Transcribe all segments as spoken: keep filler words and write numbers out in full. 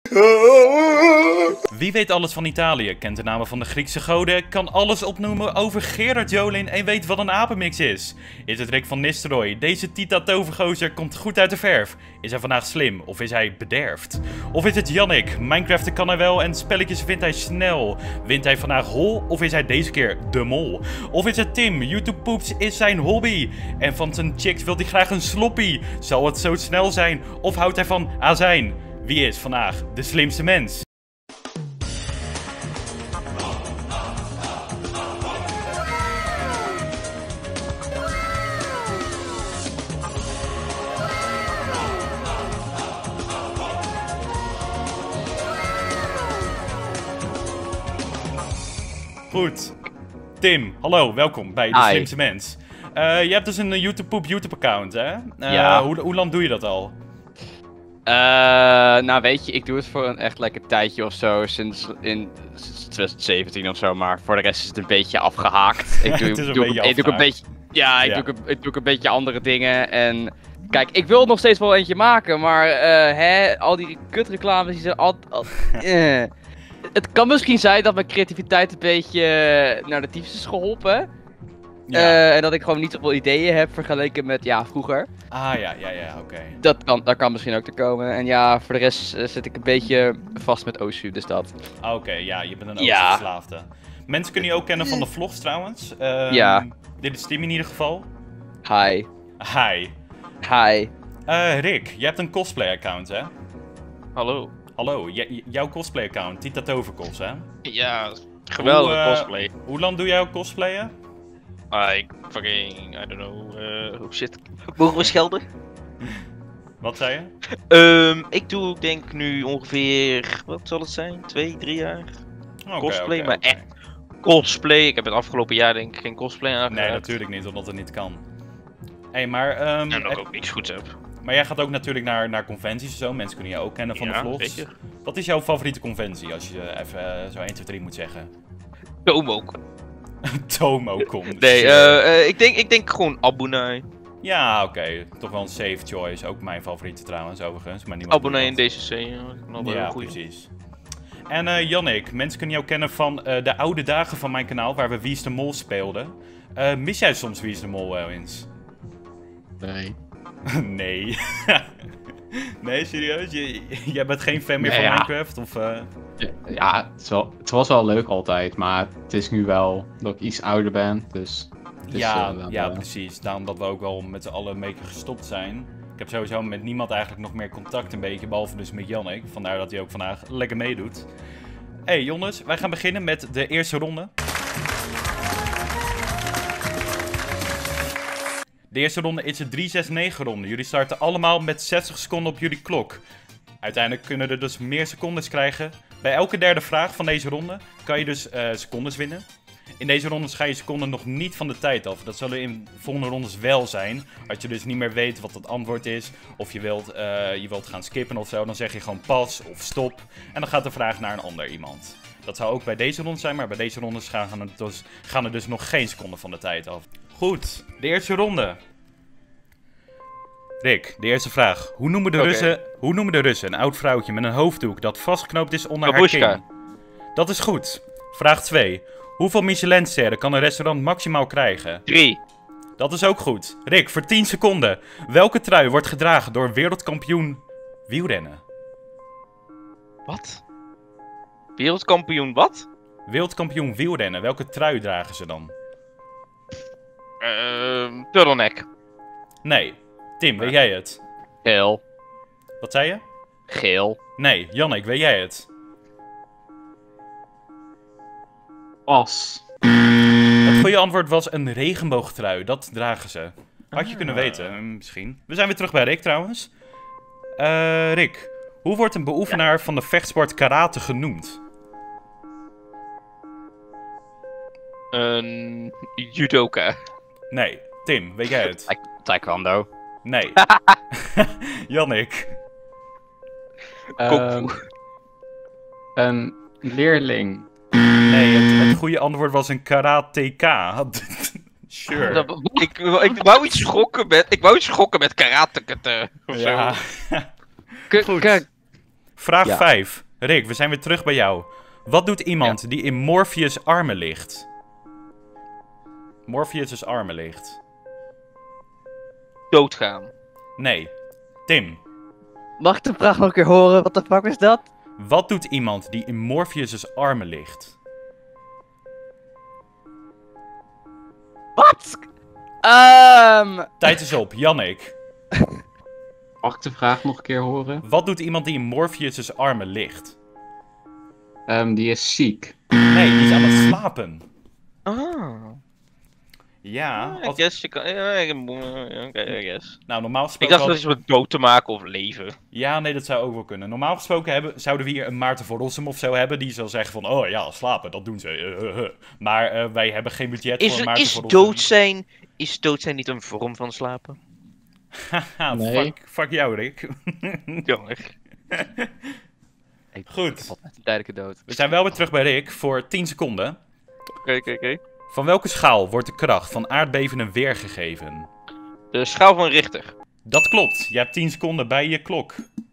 Wie weet alles van Italië, kent de namen van de Griekse goden, kan alles opnoemen over Gerard Joling en weet wat een apenmix is. Is het Rick van Nistelrooy? Deze Tita tovergozer komt goed uit de verf. Is hij vandaag slim of is hij bederfd? Of is het Jannik? Minecraften kan hij wel en spelletjes vindt hij snel. Wint hij vandaag hol of is hij deze keer de mol? Of is het Tim? YouTube poeps is zijn hobby. En van zijn chicks wil hij graag een sloppy. Zal het zo snel zijn of houdt hij van azijn? Wie is vandaag de slimste mens? Goed. Tim, hallo, welkom bij De Hi. Slimste Mens. Uh, je hebt dus een YouTube Poep YouTube account, hè? Uh, Ja. Hoe, hoe lang doe je dat al? Uh, nou weet je, ik doe het voor een echt lekker tijdje of zo, sinds in sinds twintig zeventien of zo, maar voor de rest is het een beetje afgehaakt. Ik doe, Het is een doe, beetje ik, ik doe een afgehaakt. beetje, ja, ik, Ja. Doe, ik, ik doe een beetje andere dingen en kijk, ik wil nog steeds wel eentje maken, maar uh, hè, al die kutreclames die zijn altijd, al, eh. Het kan misschien zijn dat mijn creativiteit een beetje naar de tyfus is geholpen. Ja. Uh, en dat ik gewoon niet zoveel ideeën heb vergeleken met, ja, vroeger. Ah ja, ja, ja, oké. Dat kan, dat kan misschien ook te komen. En ja, voor de rest uh, zit ik een beetje vast met Osu, dus dat. Ah, oké, ja, je bent een Ja. oververslaafde. Mensen kunnen je ook kennen van de vlogs trouwens. Ehm, Ja. Dit is Tim in ieder geval. Hi. Hi. Hi. Uh, Rick, jij hebt een cosplay account, hè? Hallo. Hallo, j- jouw cosplay account, Tita Toverkos, hè? Ja, geweldige Hoe, uh, cosplay. Hoe lang doe jij ook cosplayen? Ah, ik fucking, I don't know, uh, oh shit. Mogen we schelden? Wat zei je? Ehm, ik doe, ik denk nu ongeveer, wat zal het zijn? Twee, drie jaar? Oké, Cosplay, oké, maar oké. echt cosplay. Ik heb het afgelopen jaar denk ik geen cosplay aangeraakt. Nee, natuurlijk niet, omdat het niet kan. Hé, hey, maar, ehm, En dat ik heb- ook niks goeds heb. maar jij gaat ook natuurlijk naar, naar conventies en zo. Mensen kunnen je ook kennen van Ja, de vlogs. zeker. Wat is jouw favoriete conventie, als je even uh, zo één, twee, drie moet zeggen? Toom ook. Tomocon. Nee, sure. eh, uh, ik, denk, ik denk gewoon Abonai. Ja, oké. Toch wel een safe choice. Ook mijn favoriete trouwens, overigens. Maar niemand Abonai doet in dat. D C C. Ja, nog wel Ja, een goeie. precies. En uh, Jannik, mensen kunnen jou kennen van uh, de oude dagen van mijn kanaal, waar we Wie is de Mol speelden. Uh, mis jij soms Wie is de Mol wel eens? Nee. Nee. Nee, serieus? Je, jij bent geen fan meer Nee, van ja. Minecraft? Of, uh... Ja, het, is wel, het was wel leuk altijd, maar het is nu wel dat ik iets ouder ben, dus... het is, ja, eh, wel, ja, eh, precies. Daarom dat we ook wel met z'n allen een beetje gestopt zijn. Ik heb sowieso met niemand eigenlijk nog meer contact een beetje, behalve dus met Jannik. Vandaar dat hij ook vandaag lekker meedoet. Hé hey, jongens, wij gaan beginnen met de eerste ronde. De eerste ronde is de drie zes negen ronde. Jullie starten allemaal met zestig seconden op jullie klok. Uiteindelijk kunnen er dus meer secondes krijgen. Bij elke derde vraag van deze ronde kan je dus uh, secondes winnen. In deze rondes ga je seconden nog niet van de tijd af. Dat zullen in volgende rondes wel zijn. Als je dus niet meer weet wat het antwoord is, of je wilt, uh, je wilt gaan skippen of zo, dan zeg je gewoon pas of stop. En dan gaat de vraag naar een ander iemand. Dat zou ook bij deze ronde zijn, maar bij deze rondes gaan er dus, gaan er dus nog geen seconden van de tijd af. Goed, de eerste ronde. Rick, de eerste vraag. Hoe noemen de, Oké. Russen, hoe noemen de Russen een oud vrouwtje met een hoofddoek dat vastgeknoopt is onder Babushka. haar kin? Dat is goed. Vraag twee. Hoeveel Michelinsterren kan een restaurant maximaal krijgen? Drie. Dat is ook goed. Rick, voor tien seconden. Welke trui wordt gedragen door wereldkampioen wielrennen? Wat? Wereldkampioen wat? Wereldkampioen wielrennen. Welke trui dragen ze dan? Ehm, turtleneck. Nee. Tim, weet jij het? Geel. Wat zei je? Geel. Nee. Jannik, weet jij het? As. Het goede antwoord was een regenboogtrui. Dat dragen ze. Had je kunnen weten, eh, misschien. We zijn weer terug bij Rick trouwens. Eh, Rick, hoe wordt een beoefenaar van de vechtsport karate genoemd? Een judoka. Nee. Tim, weet jij het? Ta- Taekwondo. Nee. Jannik. Ehm, een leerling. Nee, het, het goede antwoord was een karateka. Sure. Dat- ik, ik wou iets schokken met, ik wou iets schokken met karateke of zo. Ja. K- Goed. k- Vraag Ja. vijf. Rick, we zijn weer terug bij jou. Wat doet iemand die in Morpheus' armen ligt? Morpheus' armen ligt. Doodgaan. Nee. Tim. Mag ik de vraag nog een keer horen? Wat de fuck is dat? Wat doet iemand die in Morpheus' armen ligt? Wat? Ehm... Tijd is op. Jannik. Mag ik de vraag nog een keer horen? Wat doet iemand die in Morpheus' armen ligt? Ehm, die is ziek. Nee, die is aan het slapen. Ah. Ja. I Als... guess je kan... ja, ik- Oké, I guess. Nou, normaal Ik gesproken... dacht dat iets met dood te maken of leven. Ja, nee, dat zou ook wel kunnen. Normaal gesproken hebben, zouden we hier een Maarten van Rossum of zo hebben. Die zal zeggen van, oh ja, slapen, dat doen ze. eh, eh, eh. Maar eh, wij hebben geen budget Is, voor er- Maarten is van Rossum. dood zijn... Is dood zijn niet een vorm van slapen? Haha, Nee. fuck, fuck jou, Rick. Jammer. Goed. Wat met een tijdelijke dood. We zijn wel weer terug bij Rick voor tien seconden. Oké, oké, oké. Van welke schaal wordt de kracht van aardbevingen weergegeven? De schaal van Richter. Dat klopt. Je hebt tien seconden bij je klok.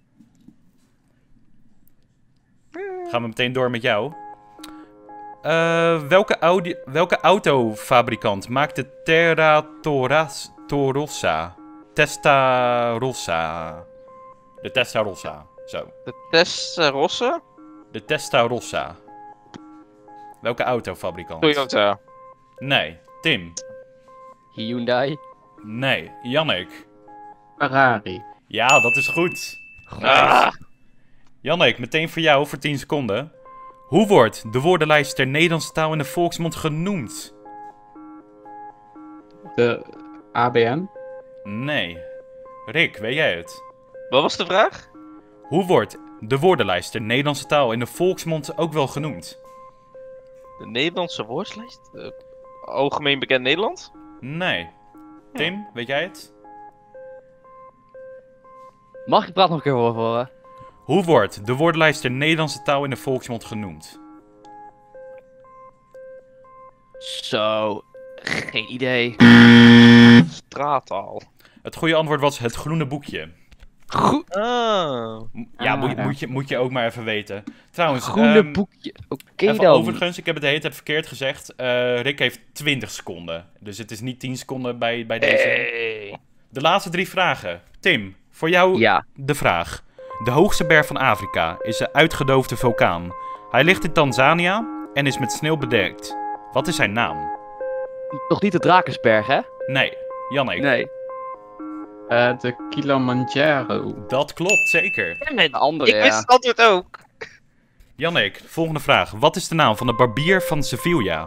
Gaan we meteen door met jou. Eh, welke, Audi welke autofabrikant maakt de Terratoras Torossa? Testarossa. De Testarossa. Zo. De Testarossa? De Testarossa. Welke autofabrikant? Toyota. Nee. Tim. Hyundai. Nee. Jannik. Ferrari. Ja, dat is goed. Ah. Jannik, meteen voor jou voor tien seconden. Hoe wordt de woordenlijst ter Nederlandse taal in de volksmond genoemd? De A B N. Nee. Rick, weet jij het? Wat was de vraag? Hoe wordt de woordenlijst ter Nederlandse taal in de volksmond ook wel genoemd? De Nederlandse woordslijst? Eh, algemeen bekend Nederland? Nee. Tim, weet jij het? Mag ik de vraag nog een keer horen? horen? Hoe wordt de woordenlijst ter Nederlandse taal in de volksmond genoemd? Zo. Geen idee. Straattaal. Het goede antwoord was het groene boekje. Goed. Ah. M- Ja, Ah, moet, je- ja. moet, je, moet je ook maar even weten. Trouwens, Groene ehm, boekje. Oké even dan. overigens, ik heb het de hele tijd verkeerd gezegd. Eh, Rick heeft twintig seconden. Dus het is niet tien seconden bij, bij deze. Hey. De laatste drie vragen. Tim, voor jou Ja. de vraag. De hoogste berg van Afrika is een uitgedoofde vulkaan. Hij ligt in Tanzania en is met sneeuw bedekt. Wat is zijn naam? Toch niet de Drakensberg, hè? Nee, Jannik. Nee. Eh, de Kilimanjaro. Dat klopt, zeker. De andere, Ik wist ja. het antwoord ook. Jannik, volgende vraag. Wat is de naam van de barbier van Sevilla?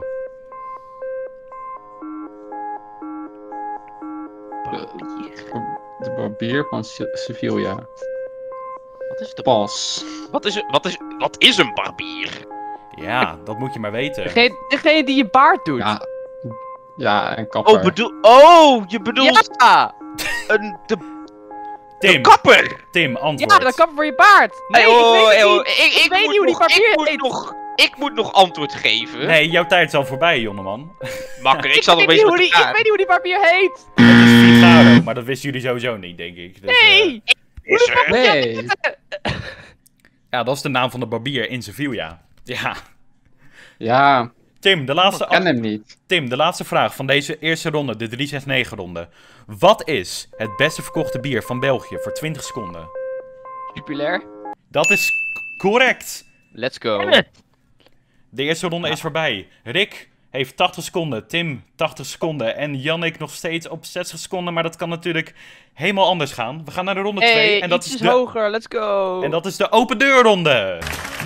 De barbier van Se- Sevilla. Wat is de Pas. Wat is, wat is, wat is een barbier? Ja, dat moet je maar weten. Degene, degene die je baard doet. Ja. Ja, en kapper. Oh, bedoel, oh, je bedoelt Ja! een, de, de Tim, kapper! Tim, Ja, antwoord. dat kan voor je baard. Nee, Hey, oh, ik weet hey, het oh, niet. ik, ik weet moet niet hoe die nog- barbier ik moet heet. nog, ik moet nog antwoord geven. Nee, jouw tijd is al voorbij, jongeman. Makker, ik Ik, zal nog weet bezig niet hoe met die, de ik weet niet hoe die barbier heet. Het is Figaro, maar dat wisten jullie sowieso niet, denk ik. Dus, eh, Nee! Is er? Nee. ja, dat is de naam van de barbier in Sevilla. Ja. Ja, Tim, de laatste, ik ken hem niet. Tim, de laatste vraag van deze eerste ronde, de drie zes negen ronde. Wat is het beste verkochte bier van België voor twintig seconden? Jupiler. Dat is c- correct. Let's go. De eerste ronde is voorbij. Rick heeft tachtig seconden, Tim tachtig seconden en Jannik nog steeds op zestig seconden. Maar dat kan natuurlijk helemaal anders gaan. We gaan naar de ronde twee Hey, en, dat is ietsjes de, hoger. Let's go. en dat is de open deur ronde.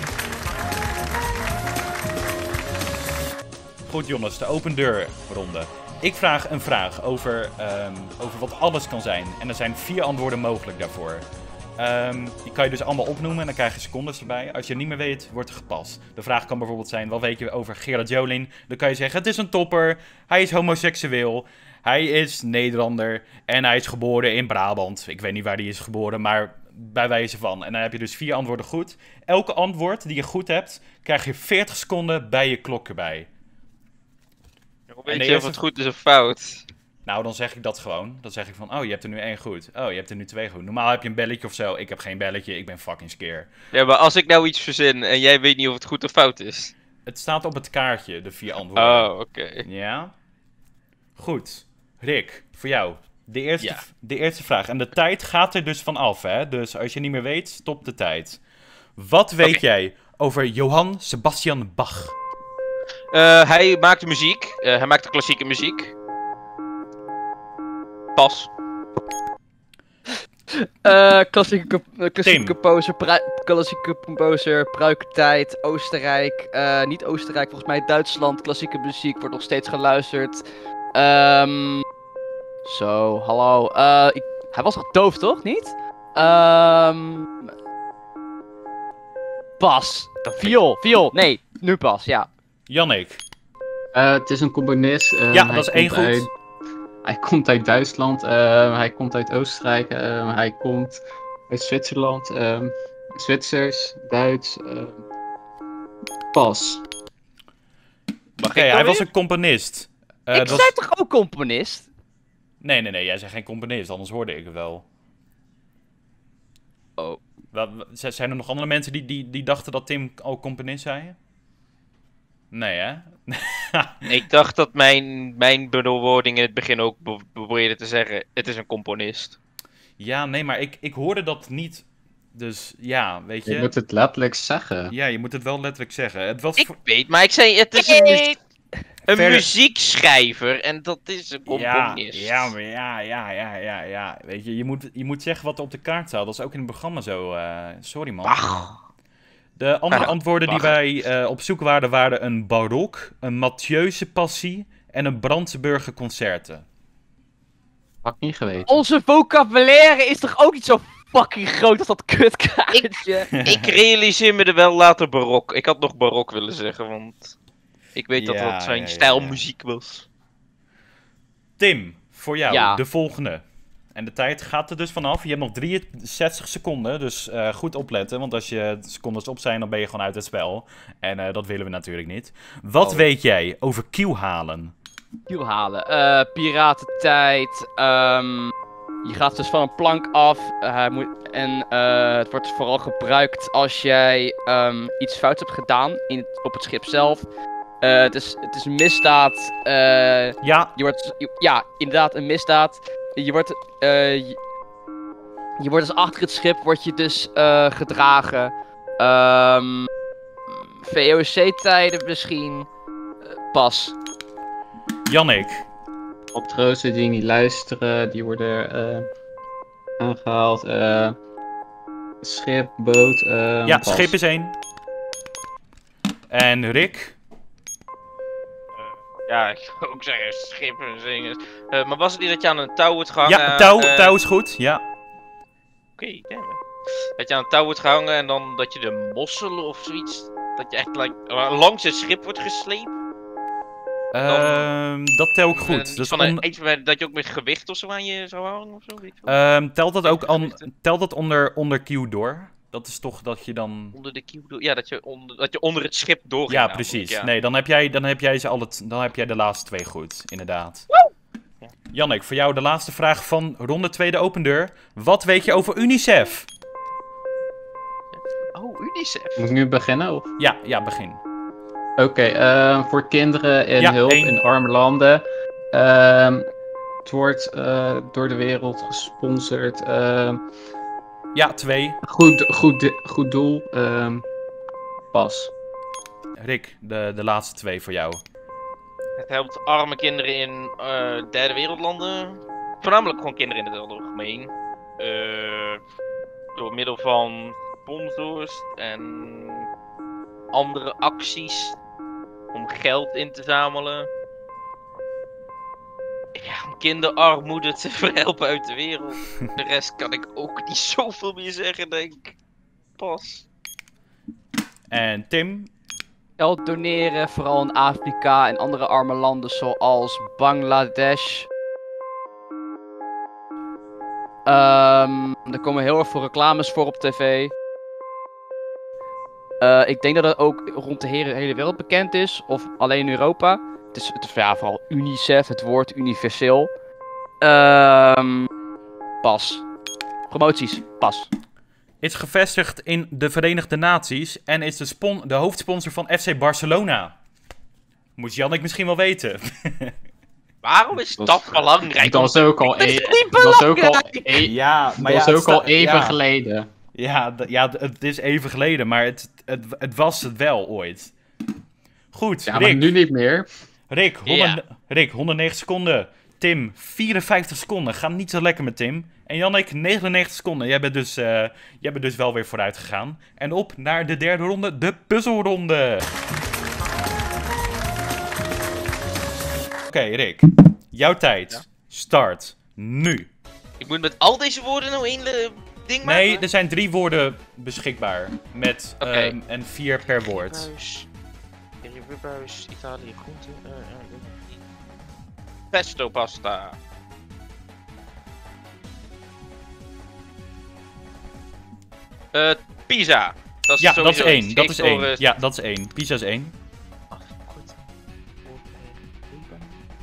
Goed jongens, de open deur ronde. Ik vraag een vraag over, ehm, over wat alles kan zijn. En er zijn vier antwoorden mogelijk daarvoor. Ehm, die kan je dus allemaal opnoemen en dan krijg je secondes erbij. Als je het niet meer weet, wordt er gepast. De vraag kan bijvoorbeeld zijn, wat weet je over Gerard Joling? Dan kan je zeggen, het is een topper, hij is homoseksueel, hij is Nederlander en hij is geboren in Brabant. Ik weet niet waar hij is geboren, maar bij wijze van. En dan heb je dus vier antwoorden goed. Elke antwoord die je goed hebt, krijg je veertig seconden bij je klok erbij. Hoe En weet de je of eerste- het goed is of fout? Nou, dan zeg ik dat gewoon. Dan zeg ik van, oh, je hebt er nu één goed. Oh, je hebt er nu twee goed. Normaal heb je een belletje of zo. Ik heb geen belletje, ik ben fucking skeer. Ja, maar als ik nou iets verzin en jij weet niet of het goed of fout is. Het staat op het kaartje, de vier antwoorden. Oh, oké. Ja? Goed. Rick, voor jou. De eerste, Ja. de eerste vraag. En de tijd gaat er dus van af, hè? Dus als je niet meer weet, stop de tijd. Wat weet Oké. jij over Johann Sebastian Bach? Eh, hij maakte muziek. Eh, hij maakte klassieke muziek. Pas. Eh, klassieke comp- eh, klassieke Tim. composer, prui- klassieke composer, pruikentijd, Oostenrijk, eh, niet Oostenrijk, volgens mij Duitsland, klassieke muziek wordt nog steeds geluisterd. Ehm, zo, hallo. Eh, ik- hij was toch doof, toch? Niet? Ehm, pas. Viool, viool, nee, nu pas, ja. Jannik. Eh, het is een componist. eh, Ja, hij dat is één komt goed. uit- hij komt uit Duitsland, eh, hij komt uit Oostenrijk, eh, hij komt uit Zwitserland, eh, Zwitsers, Duits. eh, pas. Mag Oké, ik dan hij was weer? een componist. Eh, ik dat was- zei toch ook componist? Nee, nee, nee, jij zei geen componist, anders hoorde ik het wel. Oh. Wel, wel, z- Zijn er nog andere mensen die, die, die dachten dat Tim ook componist zei? Nee, hè? Ik dacht dat mijn, mijn bewoording in het begin ook be probeerde te zeggen. Het is een componist. Ja, nee, maar ik, ik hoorde dat niet. Dus ja, weet je. Je moet het letterlijk zeggen. Ja, je moet het wel letterlijk zeggen. Het was Ik voor- weet, maar ik zei het is een, mu een Verder- muziekschrijver en dat is een Ja, componist. ja, maar ja, ja, ja, ja, ja. Weet je, je moet, je moet zeggen wat er op de kaart staat. Dat is ook in het programma zo. eh, sorry, man. Ach, De andere Ah, antwoorden die wacht. wij eh, op zoek waren, waren een barok, een Mathieuze passie en een Brandsburger concerten. Had ik niet geweten. Onze vocabulaire is toch ook niet zo fucking groot als dat kutkaartje? ik realiseer me er wel later barok. Ik had nog barok willen zeggen, want ik weet dat Ja, dat zijn ja, ja, stijl ja. muziek was. Tim, voor jou, Ja. de volgende. En de tijd gaat er dus vanaf. Je hebt nog drieënzestig seconden, dus eh, goed opletten. Want als je secondes op zijn, dan ben je gewoon uit het spel. En eh, dat willen we natuurlijk niet. Wat Oh. weet jij over kielhalen? Kiel halen. Eh, piratentijd. ehm, je gaat dus van een plank af. eh, hij moet, en eh, het wordt vooral gebruikt als jij ehm, iets fouts hebt gedaan in het- op het schip zelf. Eh, het, is, het is een misdaad. eh, Ja, je wordt, je- ja, inderdaad, een misdaad. Je wordt, eh, je, je wordt dus achter het schip word je dus eh, gedragen. Ehm V O C-tijden misschien. Eh, pas. Jannik. Matrozen die niet luisteren, die worden eh, aangehaald. eh, schip, boot. eh, Ja, pas. schip is één. En Rick? Ja, ik wil ook zeggen schippen zingen. Eh, maar was het niet dat je aan een touw wordt gehangen? Ja, touw, eh, touw is goed. Ja. Oké, damn it. Dat je aan een touw wordt gehangen en dan dat je de mosselen of zoiets. Dat je echt like, eh, langs het schip wordt gesleept. Ehm, dat tel ik En goed. iets Dus van een, on- iets met- dat je ook met gewicht of zo aan je zou hangen of zo. Weet je wel. ehm, telt dat ook aan, Gewichten. telt dat onder, onder Q door? Dat is toch dat je dan... Onder de kiel door. Ja, dat je onder, dat je onder het schip doorgaat. Ja, precies. Nee, dan heb jij, dan heb jij, ze al het, dan heb jij de laatste twee goed, inderdaad. Ja. Jannik, voor jou de laatste vraag van ronde twee, de open deur. Wat weet je over UNICEF? Oh, UNICEF. Moet ik nu beginnen? Of? Ja, ja, begin. Oké, ehm, voor kinderen en Ja, hulp één. in arme landen. Ehm, het wordt eh, door de wereld gesponsord. ehm, Ja, twee. goed, goed, goed doel. ehm, pas. Rick, de, de laatste twee voor jou. Het helpt arme kinderen in eh, derde wereldlanden. Voornamelijk gewoon kinderen in het algemeen. Eh, door middel van sponsors en andere acties om geld in te zamelen. Ja, om kinderarmoede te verhelpen uit de wereld. De rest kan ik ook niet zoveel meer zeggen, denk ik. Pas. En Tim? Geld doneren, vooral in Afrika en andere arme landen zoals Bangladesh. Ehm er komen heel erg veel reclames voor op tv. Eh, ik denk dat het ook rond de hele, hele wereld bekend is, of alleen in Europa. Het is, het is ja, vooral UNICEF, het woord universeel. Ehm pas. Promoties, pas. Is gevestigd in de Verenigde Naties en is de, spon de hoofdsponsor van F C Barcelona. Moet Jannik misschien wel weten. Waarom is Dat dat, is- belangrijk? Dat was ook al, Dat is e niet dat was ook al, belangrijk! e Ja, dat was ook al even ja. geleden. Ja, d- ja, d- het is even geleden, maar het, het, het was het wel ooit. Goed, Ja, maar Rick. nu niet meer. Rick, honderd, Rick, honderdnegen seconden. Tim, vierenvijftig seconden. Gaat niet zo lekker met Tim. En Jannik, negenennegentig seconden. Jij bent dus, eh, jij bent dus wel weer vooruit gegaan. En op naar de derde ronde, de puzzelronde. Oké, Rick. Jouw tijd Ja. start nu. Ik moet met al deze woorden nou één eh, ding maken? Nee, er zijn drie woorden beschikbaar. Met, Oké. ehm, en vier per woord. Buis, Buis, Italië, groente. eh, eh, eh. Pesto pasta. Eh, pizza. Dat is Ja, dat is sowieso één. iets. Dat is Geef door, één. eh, Ja, dat is één. Pizza is één. afkorting voor, eh, vloeibaar.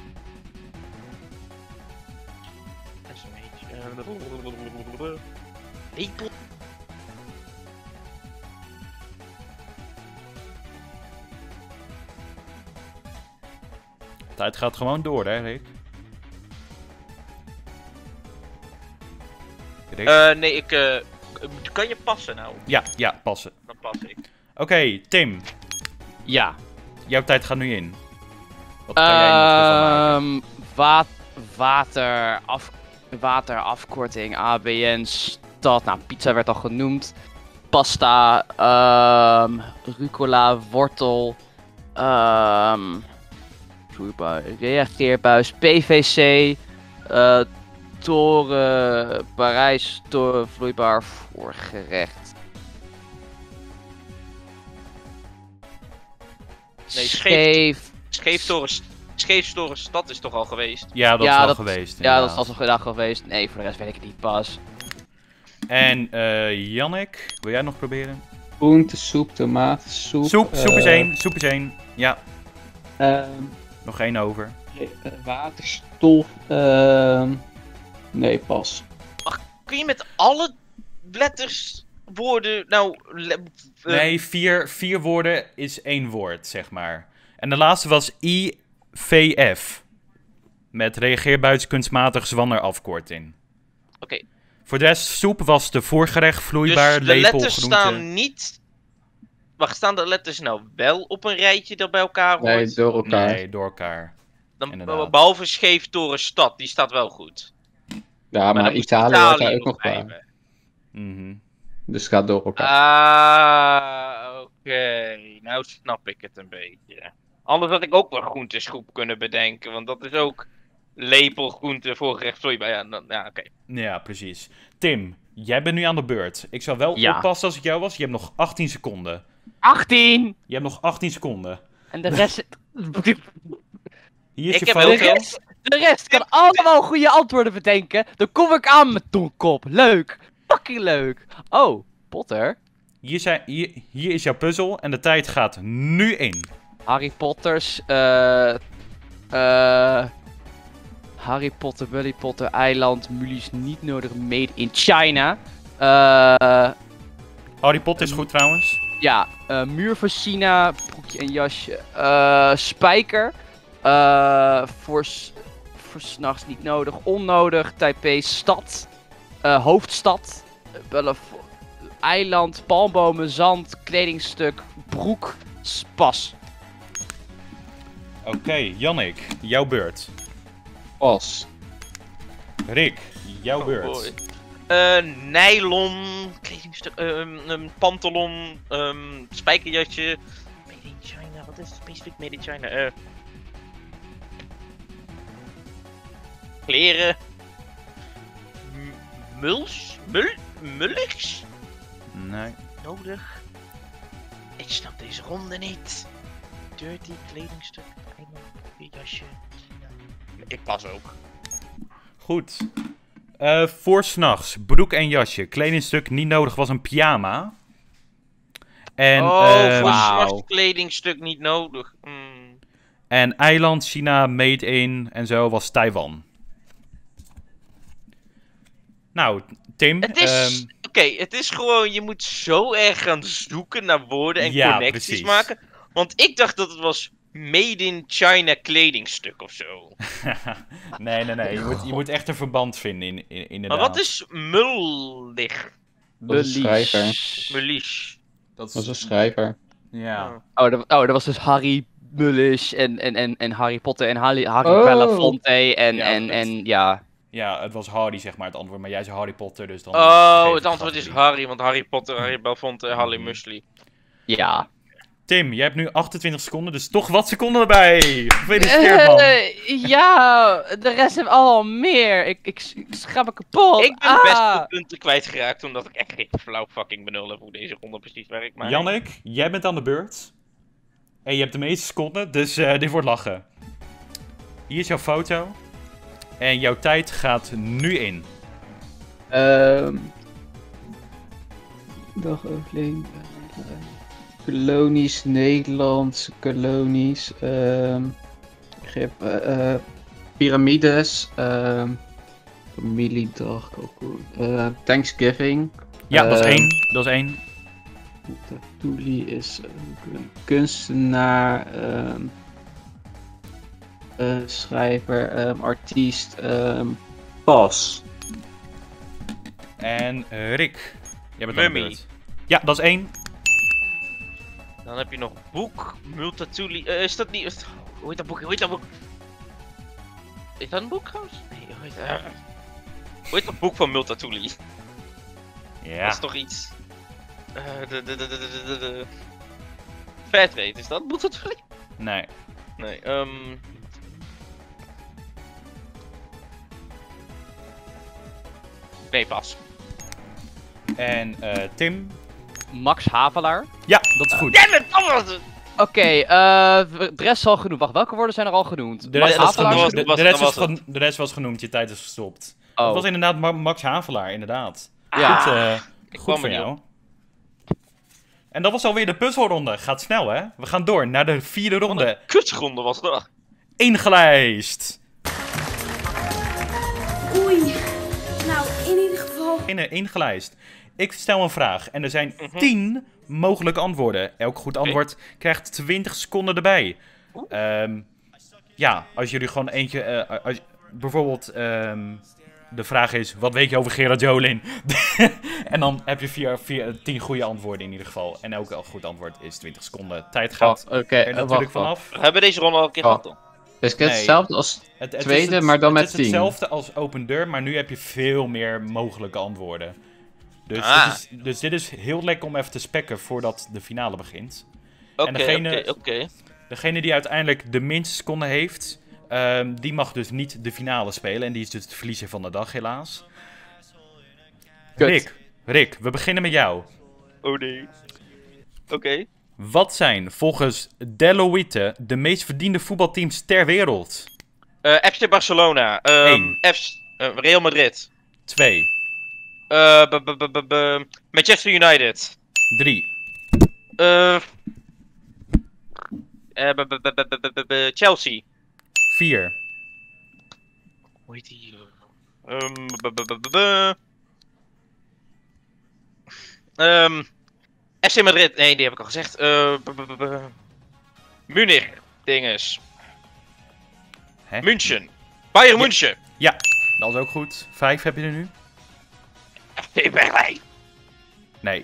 Dat is een beetje, eh, lepel. Tijd gaat gewoon door, hè, Rick? Rick? Eh, nee, ik. eh, kan je passen nou? ja, ja, passen. Dan pas ik. Oké, Tim. Ja. Jouw tijd gaat nu in. Wat kan jij nog ervan maken? Ehm wa water, af water, afkorting, A B N, stad. Nou, pizza werd al genoemd. Pasta, ehm rucola, wortel, ehm vloeibaar, reageerbuis, P V C, eh toren, Parijs, toren, vloeibaar, voorgerecht. Nee, scheef. Scheef. Scheeftoren, Scheeftoren stad is toch al geweest? Ja, dat ja, is al dat- geweest. Ja, dat is inderdaad. al zo'n dag geweest. Nee, voor de rest weet ik het niet pas. En eh Jannik, wil jij nog proberen? Groentesoep, tomatensoep. Soep, soep is eh, één, soep is één. Ja, ehm, nog één over. eh, waterstof. ehm, nee, pas. Kun je met alle letters, woorden, nou... le- eh, Nee, vier, vier woorden is één woord, zeg maar. En de laatste was I V F. Met reageerbuis kunstmatig zwanger afkorting. Oké, Voor de rest, soep was de voorgerecht, vloeibaar, dus de lepel, letters groente. staan niet... Wacht, staan de letters nou wel op een rijtje dat bij elkaar hoort? Nee, door elkaar. Nee, door elkaar. Dan, inderdaad. behalve Scheeftoren stad, die staat wel goed. Ja, maar, dan moet Italië hoort daar ook nog nog bij. bij. Mhm. Dus het gaat door elkaar. Ah, oké. Nou snap ik het een beetje. Anders had ik ook wel groentesoep kunnen bedenken, want dat is ook lepel, groente, voorgerecht, vloeibaar. Ja, dan- ja oké. Ja, precies. Tim, jij bent nu aan de beurt. Ik zou wel Ja. oppassen als ik jou was. Je hebt nog achttien seconden. achttien! Je hebt nog achttien seconden. En de rest... Hier is Ik je heb foto. ook De rest, de rest kan allemaal goede antwoorden bedenken. Dan kom ik aan met domkop. Leuk. Fucking leuk. Oh, Potter. Hier, zijn, hier, hier is jouw puzzel en de tijd gaat nu in. Harry Potters. eh eh Harry Potter, Willy Potter, eiland, mulies niet nodig, made in China. Eh... Harry Potter is goed trouwens. Ja, eh, muur voor China, broekje en jasje. Eh, spijker. Eh, voor, s- voor s'nachts niet nodig. Onnodig. Taipei, stad. Eh, hoofdstad. Eh, bellen voor- eiland, palmbomen, zand, kledingstuk, broek, s- pas. Oké, Jannik, jouw beurt. Pas. Rick, jouw Oh, beurt. boy. Eh, nylon, kledingstuk, ehm um, pantalon, ehm spijkerjasje. Made in China, wat is het specifiek made in China? Eh kleren. M- Muls? Mul? Mulligs? Nee. Nodig. Ik snap deze ronde niet. Dirty, kledingstuk, eiland, jasje. Ik pas ook. Goed. Eh voor s'nachts, broek en jasje. Kledingstuk niet nodig was een pyjama. En, oh, ehm, voor wauw. zwart kledingstuk niet nodig. Hmm. en eiland, China, made in en zo was Taiwan. Nou, Tim. Het is... ehm, Oké, het is gewoon, je moet zo erg gaan zoeken naar woorden en Ja, connecties precies. maken. Want ik dacht dat het was made in China kledingstuk of zo. nee, nee, nee. Je moet, je moet echt een verband vinden, in, in, Maar inderdaad. wat is mullig? Dat is een schrijver. Mulish. Dat Dat is een schrijver. Ja. Oh, dat, oh, dat was dus Harry Mullish en, en, en, en Harry Potter en Harry, Harry Oh. Belafonte en, Ja, en, dat- en ja. ja, het was Hardy, zeg maar, het antwoord. Maar jij zei Harry Potter, dus dan... Oh, geef het ik antwoord is categorie. Harry, want Harry Potter, Harry Belafonte, Harry Mhm. Muesli. Ja. Tim, jij hebt nu achtentwintig seconden, dus toch wat seconden erbij. Gefeliciteerd, man. Eh, ja, de rest heeft al meer. Ik, ik, ik schrap me kapot. Ik ben Ah. best veel punten kwijtgeraakt, omdat ik echt geen flauw fucking benul heb hoe deze ronde precies werkt. Maar Jannik, jij bent aan de beurt. En je hebt de meeste seconden, dus eh, dit wordt lachen. Hier is jouw foto. En jouw tijd gaat nu in. Ehm dag overleen. Kolonies, Nederland, kolonies. ehm ik geef eh, eh, piramides. ehm familiedag, kalkoen. eh, Thanksgiving. Ja, dat is Ehm, één. Dat is één. Tatuli is ook een kunstenaar, ehm, eh, schrijver, ehm, artiest. ehm, pas. En eh, Rick, jij bent aan de Mummy. beurt. Ja, dat is één. dan heb je nog boek, Multatuli. eh is dat niet... is- Hoe heet dat boek? Hoe heet dat boek? Is dat een boek trouwens? Nee, hoe heet, eh, hoe heet dat boek van Multatuli? Dat Ja. is toch iets... eh de, de, de, de, de, de, de... Fairtrade, is dat Multatuli? Nee. Nee, ehm... Nee, pas. En eh, Tim. Max Havelaar. Ja, dat is goed. Ja, dat was het! Oké, eh, de rest is al genoemd. Wacht, welke woorden zijn er al genoemd? De Max rest, was dat Havelaar was- genoemd, is de, was- de, rest dat was was gen- de rest was genoemd, je tijd is gestopt. Oh. Het was inderdaad Ma- Max Havelaar, inderdaad. Ja. Goed, eh, Ik goed kwam voor er niet jou. En dat was alweer de puzzelronde. Gaat snel, hè? We gaan door naar de vierde ronde. Kutronde was dat. Ingelijst. Oei. Nou, in ieder geval. In, ingelijst. Ik stel een vraag en er zijn Mhm. tien mogelijke antwoorden. Elk goed antwoord krijgt twintig seconden erbij. Ehm, ja, als jullie gewoon eentje... eh, als, bijvoorbeeld, ehm, de vraag is, wat weet je over Gerard Joling? En dan heb je vier, vier, tien goede antwoorden in ieder geval. En elk goed antwoord is twintig seconden. Tijd gaat Oh, oké, er eh, natuurlijk wacht, wacht. vanaf. We hebben deze ronde al een keer Oh. gehad dan. Dus ik Nee. heb hetzelfde als... Het, het Tweede, is het- maar dan met Het is tien. hetzelfde als Open Deur, maar nu heb je veel meer mogelijke antwoorden. Dus, Ah. dit, is, dus dit is heel lekker om even te spekken voordat de finale begint. Oké, degene- oké, oké. Degene die uiteindelijk de minste seconden heeft, ehm, die mag dus niet de finale spelen. En die is dus de verliezer van de dag, helaas. Kut. Rick, Rick, we beginnen met jou. Oh nee. Oké. Wat zijn volgens Deloitte de meest verdiende voetbalteams ter wereld? Eh, F C Barcelona. ehm, Eén. F eh, Real Madrid. Twee, Eh, b- b- b- b- b- Manchester United. drie, Eh, eh, b- b- b- b- b- b- b- Chelsea. vier, Hoe heet die? Ehm, b- b- b- b- b- Ehm, F C Madrid. Nee, die heb ik al gezegd. Eh, b- b- b- b- Munich. Dinges. Hè? München. Bayern Ja. München. Ja, dat is ook goed. Vijf heb je er nu? Ik ben blij. Nee.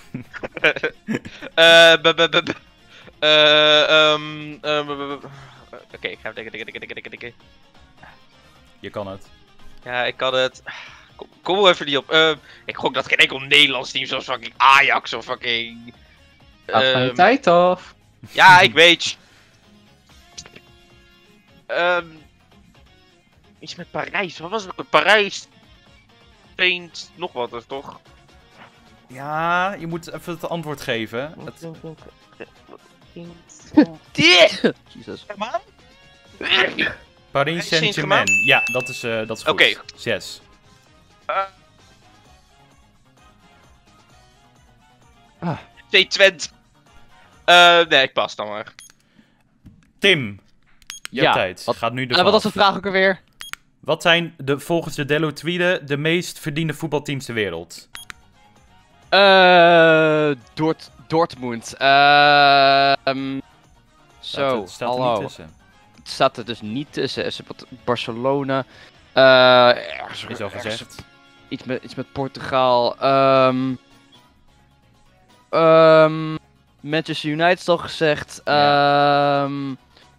Eh, b- b- b- b- eh, ehm, eh, b- b- b- Oké, ik ga even denken, denken, denken, denken, denken. Je kan het. Ja, ik kan het. Kom, kom er even niet op. Eh, ik gok dat geen enkel Nederlands team zoals fucking Ajax of fucking. Gaat van je ehm, tijd af. Ja, ik weet. Ehm iets met Parijs. Wat was het? ook? Parijs. Paint. Nog wat, is toch? Ja, je moet even het antwoord geven. Het, Jezus. Paris Paris Saint-Germain. Ja, dat is, eh, dat is goed. Oké. Zes. Ah. C Twente. Eh, nee, ik pas dan maar. Tim. Jouw Ja, tijd. wat- Gaat nu de En wat was de vraag ook alweer? Wat zijn de, volgens de Deloitte de meest verdiende voetbalteams ter wereld? Eh, Dort, Dortmund. Ehm Staat zo, er- staat er hallo. niet tussen. Het staat er dus niet tussen. Is het Barcelona. Eh ergens, Is al ergens- gezegd. Iets met, iets met Portugal. Ehm ehm Manchester United is al gezegd. Ja. Ehm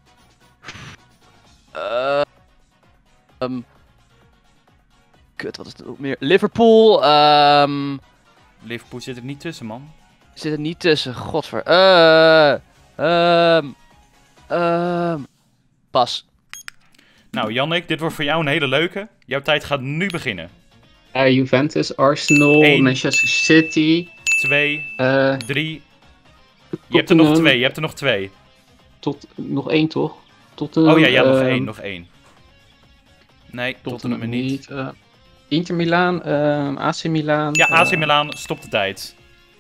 eh, ehm, kut, wat is het nog meer? Liverpool. Ehm Liverpool zit er niet tussen, man. zit er niet tussen. Godver. Eh ehm ehm pas. Nou, Jannik, dit wordt voor jou een hele leuke. Jouw tijd gaat nu beginnen. Eh, Juventus, Arsenal, Eén. Manchester City. Twee, eh drie. Je hebt er nog Tottenham. twee, je hebt er nog twee. Tot, nog één toch? Tottenham, Oh ja, ja, nog ehm, één, nog één. Nee, Tottenham er niet. eh, Inter Milaan, ehm, A C Milaan. Ja, A C eh, Milan, stop de tijd.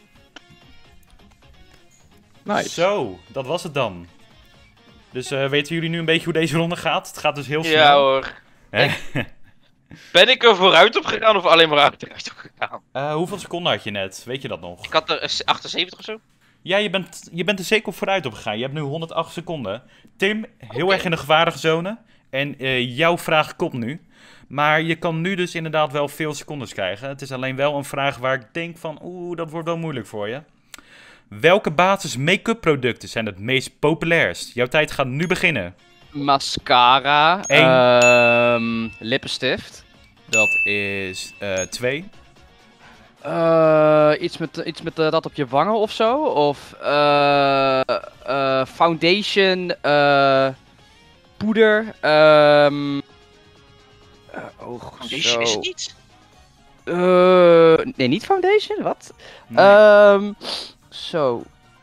Nice. Zo, dat was het dan. Dus eh, weten jullie nu een beetje hoe deze ronde gaat? Het gaat dus heel snel. Ja hoor. Hè? Ben ik er vooruit op gegaan of alleen maar achteruit op gegaan? Eh, hoeveel seconden had je net? Weet je dat nog? Ik had er eh, achtenzeventig of zo. Ja, je bent, je bent er zeker op vooruit op gegaan. Je hebt nu honderdacht seconden. Tim, heel Oké. erg in de gevaarlijke zone. En eh, jouw vraag komt nu. Maar je kan nu dus inderdaad wel veel secondes krijgen. Het is alleen wel een vraag waar ik denk van... Oeh, dat wordt wel moeilijk voor je. Welke basis make-up producten zijn het meest populairst? Jouw tijd gaat nu beginnen. Mascara. Eén. Ehm lippenstift. Dat is eh twee. Eh, iets met, iets met eh, dat op je wangen of zo? Of eh eh, foundation, eh poeder, ehm eh, oog, Deze is zo. het niet. Eh, nee, niet foundation, wat? Nee. Ehm zo.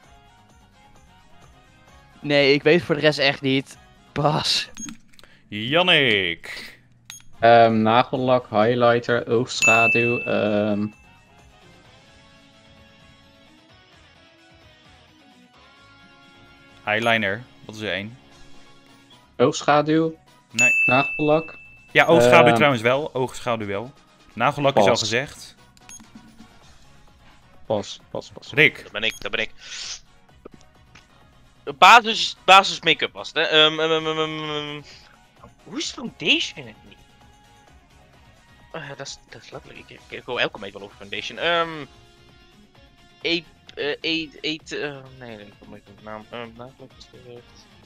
Nee, ik weet voor de rest echt niet. Bas. Jannik. Ehm, nagellak, highlighter, oogschaduw. ehm Eyeliner. Dat is er één. oogschaduw, Nee. nagellak. Ja, oogschaduw Ehm. trouwens wel. Oogschaduw wel. Nagellak is al Pas. gezegd. Pas, pas, pas. Rick. Dat ben ik, dat ben ik. Basis, basis make-up was het, hè? Ehm, ehm, ehm, ehm, ehm, hoe is foundation het niet? Eh, dat, is, dat is letterlijk, ik, ik wil elke week wel over foundation. Ehm. Eet, eh, eet, eet, eh, nee, nee, kom ik op de naam. Ehm, nou, wat is het?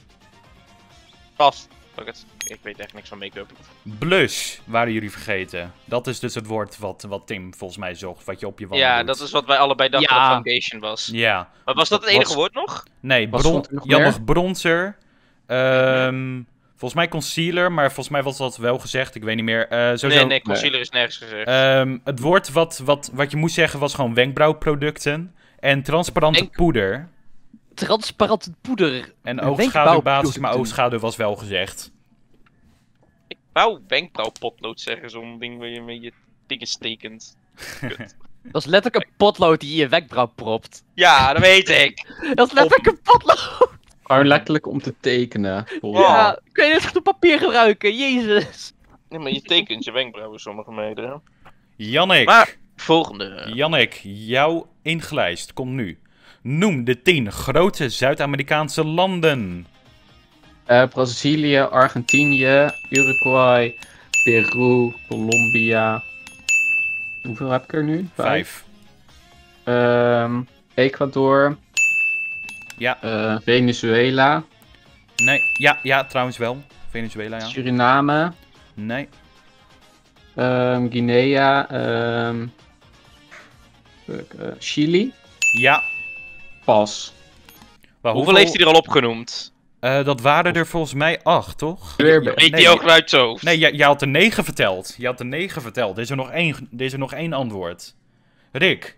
Pas, fuck it. Ik weet echt niks van make-up. Blush waren jullie vergeten. Dat is dus het woord wat, wat Tim volgens mij zocht. Wat je op je wangen Ja, doet. dat is wat wij allebei dachten Ja. dat foundation was. Ja. Maar was dat het Wat- enige wat- woord nog? Nee, Wat bron stond er nog je had meer? nog bronzer. Ehm, volgens mij concealer, maar volgens mij was dat wel gezegd. Ik weet niet meer. Eh sowieso, Nee, nee, concealer is nergens gezegd. Ehm, het woord wat, wat, wat je moest zeggen was gewoon wenkbrauwproducten. En transparante Wenk- poeder. Transparant poeder. En Een oogschaduwbasis, maar wenkbrauwproducten. oogschaduw was wel gezegd. Ik wou wenkbrauwpotlood zeggen, zo'n ding waar je met je dingen stekent. Dat is letterlijk een potlood die je in je wenkbrauw propt. Ja, dat weet ik. Dat is letterlijk een potlood. Gewoon letterlijk om te tekenen. Cool. Ja, kun je dit goed op papier gebruiken? Jezus. Nee, maar je tekent je wenkbrauwen sommige meiden. Jannik. Maar, volgende. Jannik, jouw ingelijst komt nu. Noem de tien grote Zuid-Amerikaanse landen. Eh, Brazilië, Argentinië, Uruguay, Peru, Colombia. Hoeveel heb ik er nu? Vijf. Ehm, Ecuador, Ja, eh, Venezuela, nee. Ja, ja, trouwens wel. Venezuela, ja. Suriname, Nee. ehm, Guinea, ehm, fuck, eh, Chili. Ja. Pas. Maar Hoeveel heeft hij er al opgenoemd? Eh, dat waren er volgens mij acht, toch? Weer bij- Weet Nee. hij ook uit zo? Nee, je, je had er negen verteld. Je had er negen verteld. Er is er nog één, er is er nog één antwoord. Rick?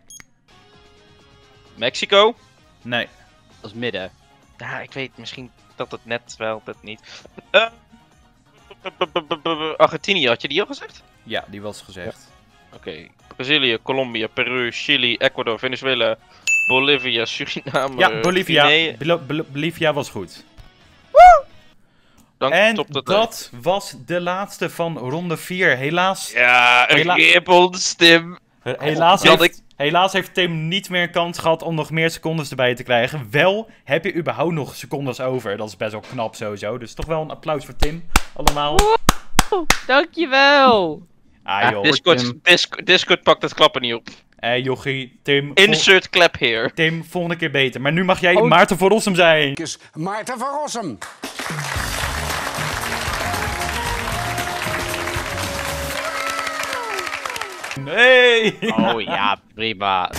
Mexico? Nee. Dat is midden. Ja, ik weet misschien dat het net wel, dat niet. Eh, Argentinië, had je die al gezegd? Ja, die was gezegd. Oké. Brazilië, Colombia, Peru, Chili, Ecuador, Venezuela, Bolivia, Suriname, Ja, Bolivia. Guinea. Bol- Bol- Bolivia was goed. Dank En top dat dat was de laatste van ronde vier. Helaas, Ja, een Hela- rippels, Tim. helaas, Jan, heeft, helaas heeft Tim niet meer kans gehad om nog meer secondes erbij te krijgen. Wel heb je überhaupt nog secondes over. Dat is best wel knap sowieso. Dus toch wel een applaus voor Tim. Allemaal. Woe, dankjewel. Ah Ja, joh. dit- Discord, Tim. Discord, Discord pakt het klappen niet op. Eh jochie, Tim. vol- Insert clap here. Tim, volgende keer beter. Maar nu mag jij Oh. Maarten van Rossum zijn. is Maarten van Rossum. Nee! Oh ja, prima.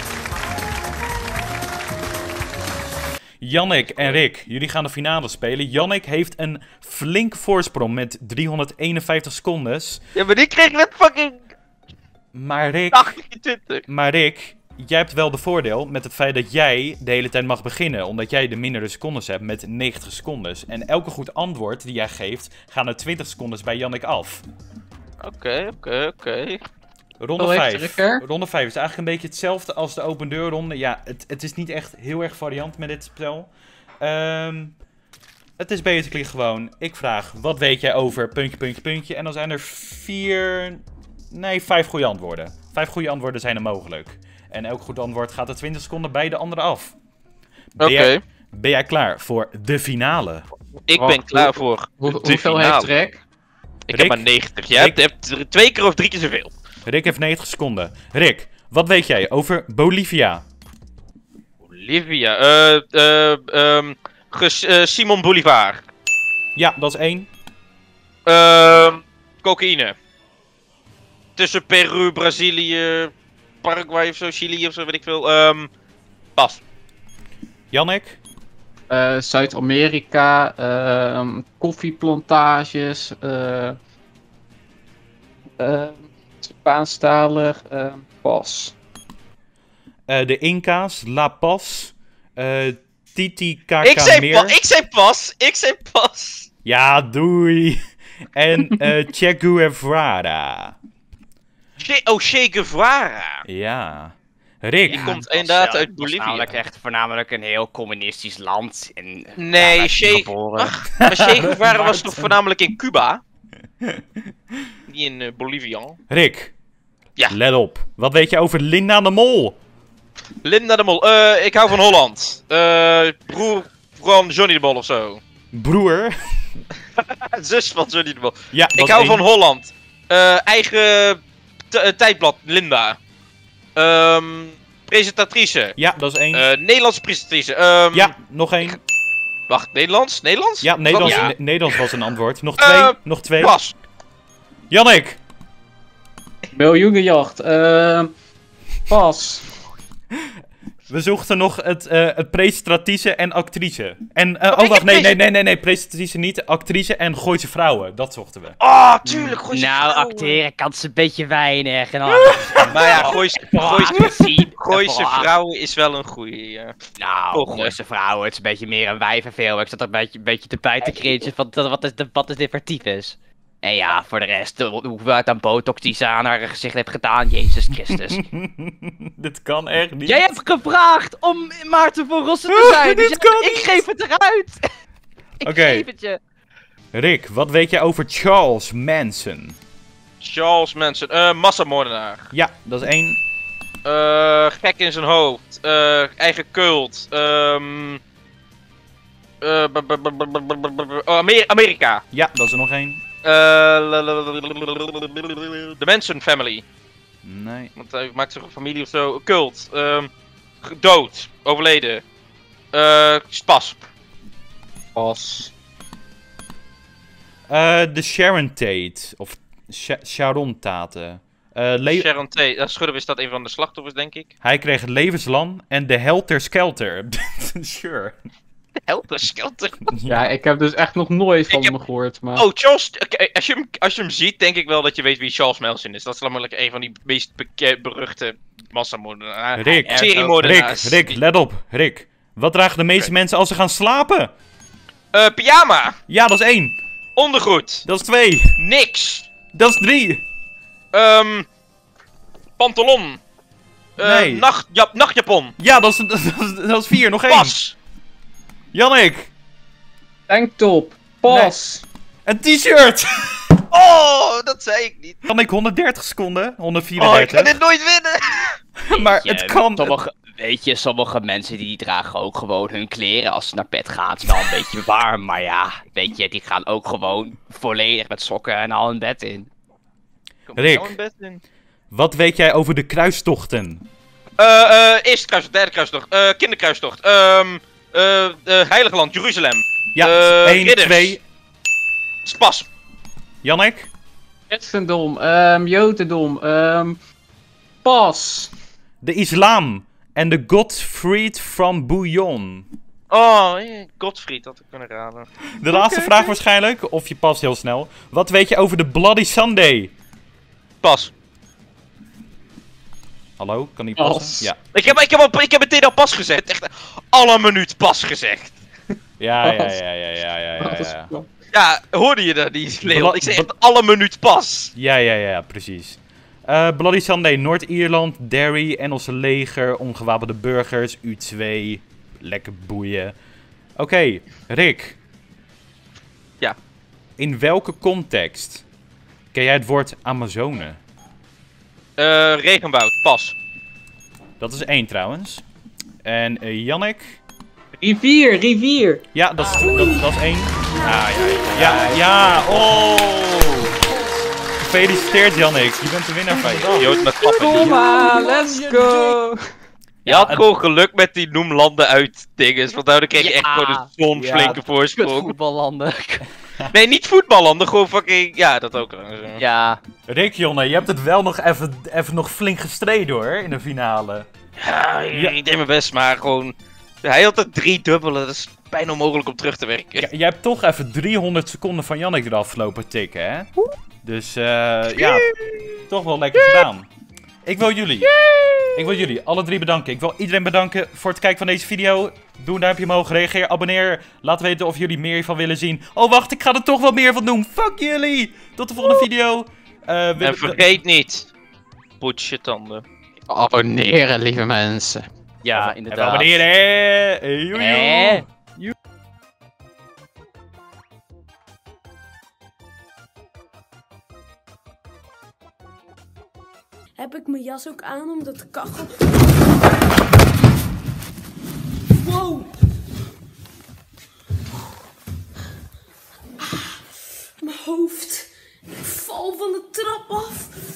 Jannik en Rick, jullie gaan de finale spelen. Jannik heeft een flink voorsprong met driehonderdeenenvijftig secondes. Ja, maar die kreeg net fucking Maar Rick, achtentwintig. maar Rick, jij hebt wel de voordeel met het feit dat jij de hele tijd mag beginnen. Omdat jij de mindere secondes hebt met negentig secondes. En elke goed antwoord die jij geeft, gaan er twintig secondes bij Jannik af. Oké, oké, oké. Ronde Hoe heeft vijf. Rick er? Ronde vijf is eigenlijk een beetje hetzelfde als de open deur ronde. Ja, het, het is niet echt heel erg variant met dit spel. Ehm, het is basically gewoon, ik vraag, wat weet jij over puntje, puntje, puntje. En dan zijn er vier, nee, vijf goede antwoorden. Vijf goede antwoorden zijn er mogelijk. En elk goed antwoord gaat er twintig seconden bij de andere af. Ben, Oké. jij, ben jij klaar voor de finale? Ik Wacht, ben klaar hoe- voor Hoe, de hoeveel finale. heeft Rick? Ik Rick? heb maar negentig. Jij Rick? hebt, hebt twee keer of drie keer zoveel. Rick heeft negentig seconden. Rick, wat weet jij over Bolivia? Olivia. Eh, eh, ehm, ges- eh, Simon Bolivar. Ja, dat is één. Ehm, cocaïne. Tussen Peru, Brazilië, Paraguay of zo, Chili of zo, weet ik veel. Ehm, pas. Jannik? Eh, Zuid-Amerika, ehm, koffieplantages, eh eh, Spaanstalig, eh, pas. Eh, de Inca's, La Paz, eh Ik Titicaca zei, meer. pa ik zei pas. Ik zei pas. Ja, doei. En eh Che Guevara. Che oh, Che Guevara. Ja. Rick. Die komt inderdaad uit Het Bolivia. was namelijk echt voornamelijk een heel communistisch land. En Nee, daar werd hij Che- geboren. Ach, maar Che Guevara was toch voornamelijk in Cuba? Niet in eh, Bolivia. Rick. Ja. Let op. Wat weet je over Linda de Mol? Linda de Mol. Eh, ik hou van Holland. Eh, broer van Johnny de Mol of zo. Broer. Zus van Johnny de Mol. Ja, dat Ik is hou één. van Holland. Eh, eigen t- eh, tijdblad, Linda. Ehm, presentatrice. Ja, dat is één. Eh, Nederlandse presentatrice. Ehm, ja, nog één. Wacht, Nederlands? Nederlands? Ja, Nederlands, Ja. Ne- Nederlands was een antwoord. Nog twee. Eh, nog twee. Pas. Jannik. Miljoenenjacht, ehm, pas. We zochten nog het, eh het presentatrice en actrice. En, eh, Wat oh ik wacht, nee, heb nee, nee, nee, nee, presentatrice niet. Actrice en Gooise vrouwen, dat zochten we. Ah, tuurlijk. Gooi Nou, acteren kan ze een beetje weinig. En dan... Maar ja, Gooise Gooise- agressief. Gooise Vooral- vrouwen is wel een goeie. Ja. Nou, Toch, Gooise vrouwen, het is een beetje meer een wijvenfilm. Ik zat er een beetje, een beetje te bij te cringen van dat- wat is, de, wat is dit voor tyfus? En ja, voor de rest, de hoeveelheid aan botox die ze aan haar gezicht heeft gedaan, Jezus Christus. Dit kan echt niet. Jij hebt gevraagd om Maarten van Rossum te zijn, dus Dit ja, kan ik geef het eruit. ik Oké. geef het je. Rick, wat weet jij over Charles Manson? Charles Manson. Eh, massamoordenaar. Ja, dat is één. Eh, gek in zijn hoofd. Eh, eigen cult. Ehm. eh, b- b- b- b- b- b- b- oh, Amer- Amerika. Ja, dat is er nog één. Eh, De Manson Family. Nee. Want hij maakt zich een familie of zo. Cult. Ehm, dood. Overleden. Eh, Spas. Pas. Eh, de Sharon Tate. Of Sha- Sharon Tate. Eh, le- Sharon Tate. Uh, Schudder is dat een van de slachtoffers, denk ik. Hij kreeg levenslang en de Helter Skelter. Sure. Helter Skelter. Ja, ik heb dus echt nog nooit van Ik heb- hem gehoord, maar... Oh, Charles. Oké, als, je hem, als je hem ziet, denk ik wel dat je weet wie Charles Manson is. Dat is namelijk een van die meest beke- beruchte massamoordenaars. Rick, Eh, seriemoordenaars. Rick, Rick, let op. Rick. Wat dragen de meeste mensen als ze gaan slapen? Eh, pyjama. Ja, dat is één. Ondergoed. Dat is twee. Niks. Dat is drie. Ehm. Pantalon. Eh, Nee. nacht, ja, nachtjapon. Ja, dat is, dat is, dat is vier. Nog één. Pas. Jannik. Tanktop. Pas. Een t-shirt! Oh, dat zei ik niet. Kan ik honderddertig seconden? Oh, ik honderdvierendertig. ga dit nooit winnen. Maar Weet het je, kan. Sommige, weet je, sommige mensen die dragen ook gewoon hun kleren als ze naar bed gaan. Het is wel een beetje warm, maar ja, weet je, die gaan ook gewoon volledig met sokken en al in bed in. Kom Rick. nou een bed in. Wat weet jij over de kruistochten? Eh, eh, eerste kruistocht, derde kruistocht, eh, kinderkruistocht, ehm, eh, eh, Heilige Land, Jeruzalem, Ja, Eh, één, ridders. twee. Spas. Jannik? Christendom, ehm Jodendom, ehm pas. De islam. En de Godfried from Bouillon. Oh, eh, Godfried had ik kunnen raden. De laatste vraag waarschijnlijk, of je past heel snel. Wat weet je over de Bloody Sunday? Pas. Hallo, kan die Pas. passen? Ja. Ik heb, ik, heb al, ik heb meteen al pas gezegd. Echt alle minuut pas gezegd. Ja, ja, ja, ja, ja, ja, ja, ja. Ja, hoorde je dat niet, Leon? Bla- Ik zeg echt alle minuut pas. Ja, ja, ja, precies. Eh, Bloody Sunday, Noord-Ierland, Derry, Engelse leger, ongewapende burgers, U twee, lekker boeien. Oké, Rick. Ja. In welke context ken jij het woord Amazone? Eh, regenwoud, pas. Dat is één trouwens. En uh, Jannik? Rivier, rivier. Ja, dat is, dat, dat is één. Ah, ja, ja, ja, ja, oh! Gefeliciteerd Jannik, je bent de winnaar van je dag. Jood met klappen. Kom maar, let's go. Je had het- gewoon geluk met die noem landen uit dinges, want daardoor kreeg je echt Ja. gewoon een zo'n Ja. flinke voorsprong. Voetballanden. Nee, niet voetballanden, gewoon fucking... Ja, dat ook. trouwens, ja. Ja. Rick, jongen, je hebt het wel nog even, even nog flink gestreden hoor, in de finale. Ja, Ja. ik deed mijn best, maar gewoon... Hij had er drie dubbele, dat is bijna onmogelijk om terug te werken. Ja, jij hebt toch even driehonderd seconden van Jannik eraf lopen tikken, hè? Dus, eh, ja, toch wel lekker gedaan. Ik wil jullie, ik wil jullie alle drie bedanken. Ik wil iedereen bedanken voor het kijken van deze video. Doe een duimpje omhoog, reageer, abonneer. Laat weten of jullie meer van willen zien. Oh, wacht, ik ga er toch wel meer van doen. Fuck jullie! Tot de volgende video. Eh, wil- En vergeet niet, poets je tanden. Abonneren, lieve mensen. Ja, Even inderdaad. abonneren, hè? Joe, joe. Eh. Heb ik mijn jas ook aan omdat de kachel... Wow! Ah, mijn hoofd. Ik val van de trap af.